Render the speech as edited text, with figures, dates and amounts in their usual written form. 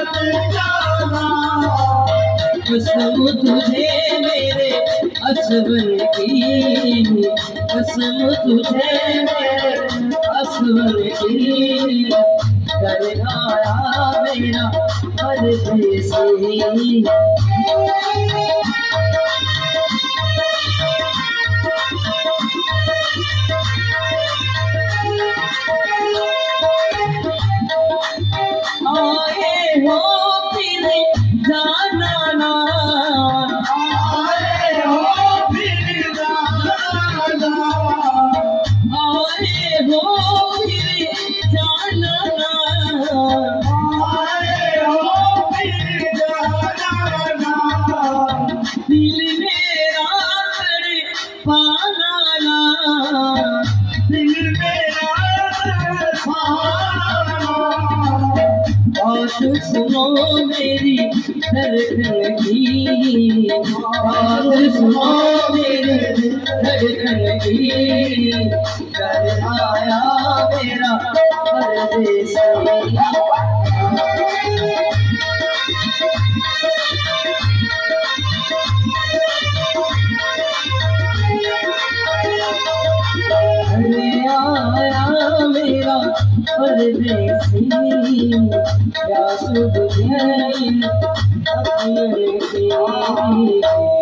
कसम तुझे मेरे असवर की, कसम तुझे मेरे असवर की, घर आया मेरा परदेसी। आए हो फिर जाना ना, आए हो फिर जाना ना, आए हो फिर जाना ना, आए हो फिर जाना ना, दिल मेरा तड़पाना ना, दिल मेरा तड़पाना। बात सुनो मेरी धड़कन की, बात सुनो मेरी धड़कन की, घर आया मेरा परदेसी। आया मेरा परदेसी, क्या सुध है अपने की।